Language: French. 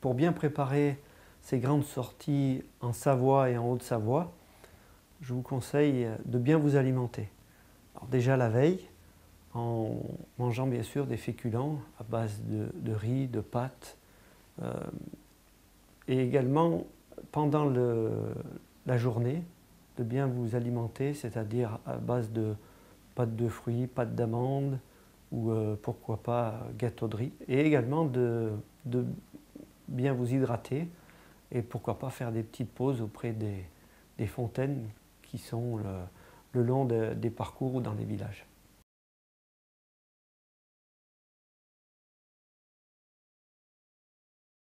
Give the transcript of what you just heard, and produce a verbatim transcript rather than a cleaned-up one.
pour bien préparer ces grandes sorties en Savoie et en Haute-Savoie, je vous conseille de bien vous alimenter. Alors déjà la veille, en mangeant bien sûr des féculents à base de, de riz, de pâtes, euh, et également pendant le, la journée, de bien vous alimenter, c'est-à-dire à base de pâtes de fruits, pâtes d'amandes, ou euh, pourquoi pas gâteau de riz, et également de, de bien vous hydrater, et pourquoi pas faire des petites pauses auprès des, des fontaines qui sont le, le long de, des parcours ou dans les villages.